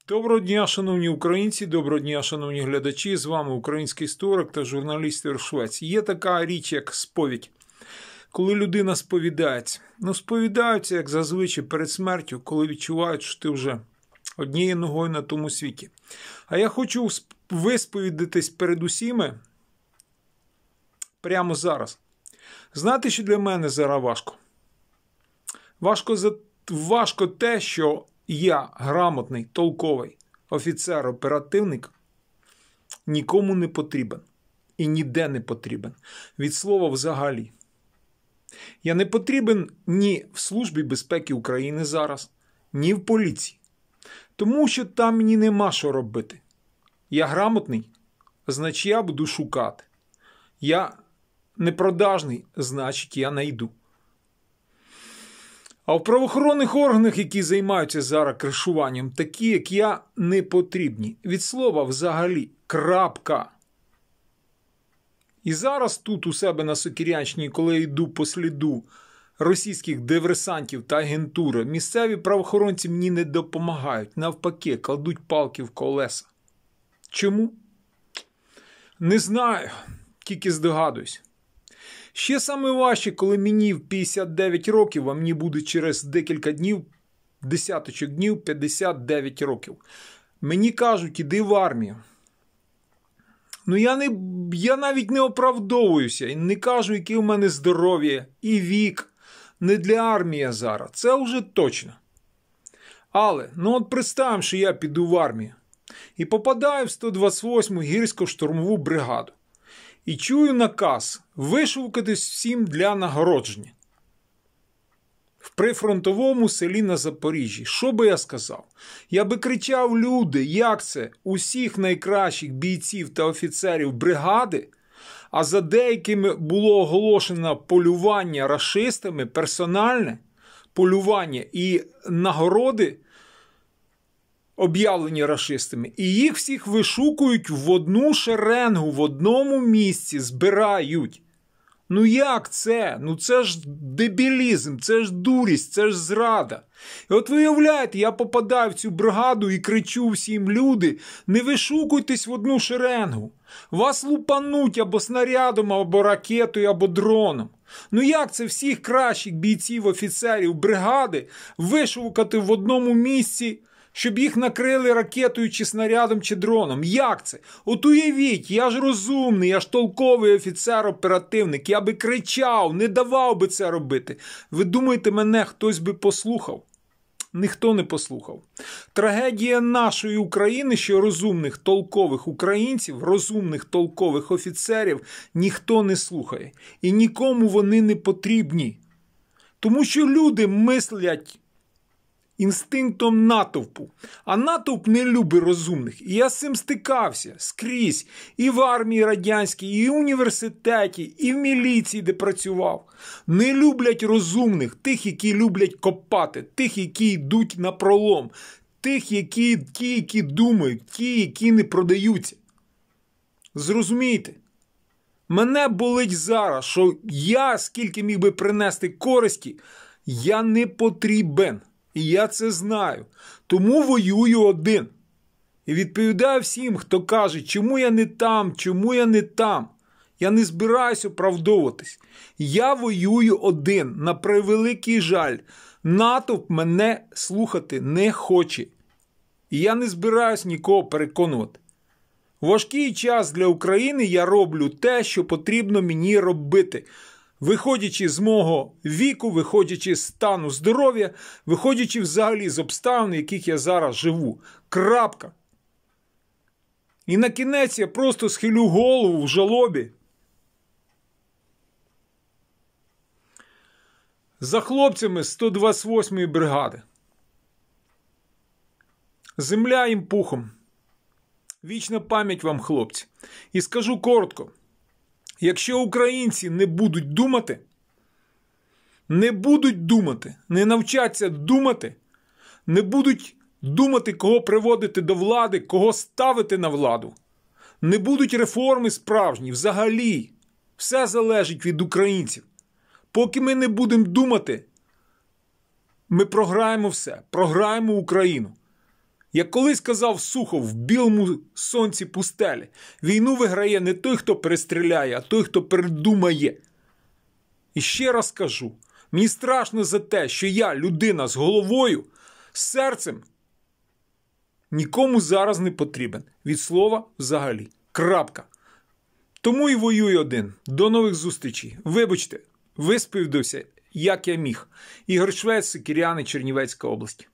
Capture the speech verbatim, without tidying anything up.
Доброго дня, шановні українці, доброго дня, шановні глядачі. З вами український історик та журналіст Ігор Швець. Є така річ, як сповідь. Коли людина сповідається. Ну, сповідаються, як зазвичай, перед смертю, коли відчувають, що ти вже однією ногою на тому світі. А я хочу висповідатись перед усіми прямо зараз. Знаєте, що для мене зараз важко? Важко, за... важко те, що я, грамотний, толковий офіцер-оперативник, нікому не потрібен. І ніде не потрібен. Від слова взагалі. Я не потрібен ні в Службі безпеки України зараз, ні в поліції. Тому що там мені нема що робити. Я грамотний, значить я буду шукати. Я непродажний, значить я найду. А в правоохоронних органах, які займаються зараз кришуванням, такі, як я, не потрібні. Від слова взагалі. Крапка. І зараз тут у себе на Сокирянщині, коли я йду по сліду російських диверсантів та агентури, місцеві правоохоронці мені не допомагають. Навпаки, кладуть палки в колеса. Чому? Не знаю, тільки здогадуюсь. Ще саме важче, коли мені в п'ятдесят дев'ять років, а мені буде через декілька днів, десяточок днів, п'ятдесят дев'ять років. Мені кажуть, іди в армію. Ну я, не, я навіть не оправдовуюся і не кажу, яке в мене здоров'я і вік. Не для армії зараз, це вже точно. Але, ну от представимо, що я піду в армію і попадаю в сто двадцять восьму гірсько-штурмову бригаду. І чую наказ вишукатись всім для нагородження. В прифронтовому селі на Запоріжжі. Що би я сказав? Я би кричав: люди, як це? Усіх найкращих бійців та офіцерів бригади, а за деякими було оголошено полювання рашистами, персональне полювання і нагороди об'явлені рашистами, і їх всіх вишукують в одну шеренгу, в одному місці, збирають. Ну як це? Ну це ж дебілізм, це ж дурість, це ж зрада. І от ви уявляєте, я попадаю в цю бригаду і кричу всім: люди, не вишукуйтесь в одну шеренгу. Вас лупануть або снарядом, або ракетою, або дроном. Ну як це всіх кращих бійців, офіцерів бригади вишукати в одному місці, щоб їх накрили ракетою, чи снарядом, чи дроном? Як це? От уявіть, я ж розумний, я ж толковий офіцер-оперативник, я би кричав, не давав би це робити. Ви думаєте, мене хтось би послухав? Ніхто не послухав. Трагедія нашої України, що розумних, толкових українців, розумних, толкових офіцерів ніхто не слухає. І нікому вони не потрібні. Тому що люди мислять інстинктом натовпу. А натовп не любить розумних. І я з цим стикався скрізь. І в армії радянській, і в університеті, і в міліції, де працював. Не люблять розумних. Тих, які люблять копати. Тих, які йдуть на пролом. Тих, які, ті, які думають. Ті, які не продаються. Зрозумійте. Мене болить зараз, що я, скільки міг би принести користі, я не потрібен. І я це знаю. Тому воюю один. І відповідаю всім, хто каже, чому я не там, чому я не там. Я не збираюся оправдовуватись. Я воюю один. На превеликий жаль. Натовп мене слухати не хоче. І я не збираюсь нікого переконувати. В важкий час для України я роблю те, що потрібно мені робити. Виходячи з мого віку, виходячи з стану здоров'я, виходячи взагалі з обставин, в яких я зараз живу. Крапка. І на кінець я просто схилю голову в жалобі за хлопцями сто двадцять восьмої бригади. Земля їм пухом. Вічна пам'ять вам, хлопці. І скажу коротко. Якщо українці не будуть думати, не будуть думати, не навчаться думати, не будуть думати, кого приводити до влади, кого ставити на владу, не будуть реформи справжні, взагалі, все залежить від українців. Поки ми не будемо думати, ми програємо все, програємо Україну. Як колись казав Сухов в білому сонці пустелі, війну виграє не той, хто перестріляє, а той, хто придумає. І ще раз кажу, мені страшно за те, що я, людина з головою, з серцем, нікому зараз не потрібен. Від слова взагалі. Крапка. Тому і воюю один. До нових зустрічей. Вибачте, висповідався, як я міг. Ігор Швець, Сокиряни, Чернівецька область.